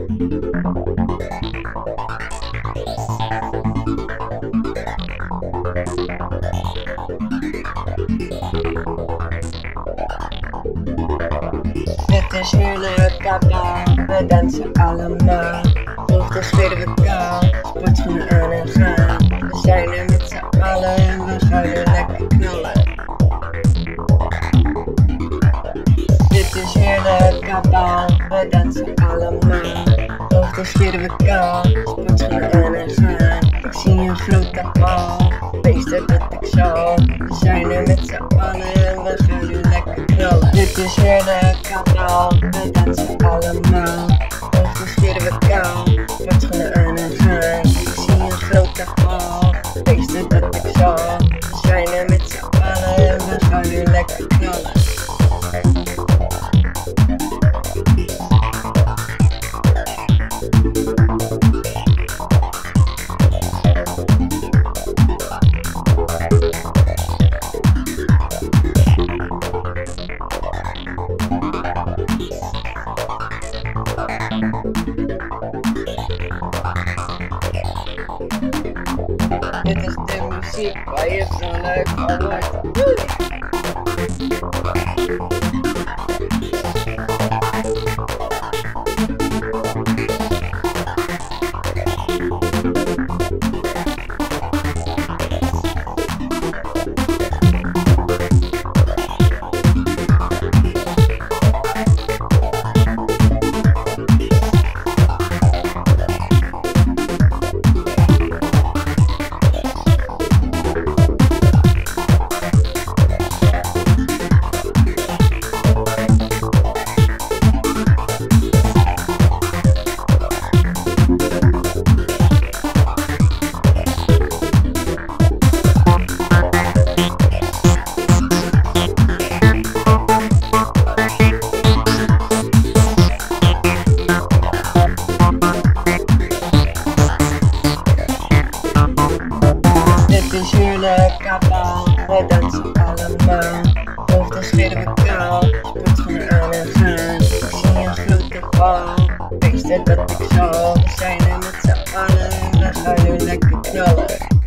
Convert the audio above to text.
Het is heerlijk kabaal, we dansen allemaal. Hoofden schudden we kaal, sportschoenen aan en gaan. We zijn er met z'n allen en we gaan er lekker knallen. Dit is heerlijk kabaal, we dansen allemaal. Hoofden schudden we kaal, sportschoenen aan en gaan. Ik zie een grote bal, wees dat ik zal. We zijn er met z'n allen en we gaan nu lekker knallen. Dit is heerlijk kabaal, we dansen allemaal. Hoofden schudden we kaal, sportschoenen aan en gaan. Ik zie een grote bal, wees dat ik zal. We zijn er met z'n allen en we gaan nu lekker knallen. Dit is de muziek waar je zo leuk van wordt. Het is heerlijk kabaal, we dansen allemaal. Hoofden schudden we kaal, sportschoenen aan en gaan. Ik zie een grote bal, wees dat ik zal. We zijn er met z'n allen en we gaan nu lekker knallen.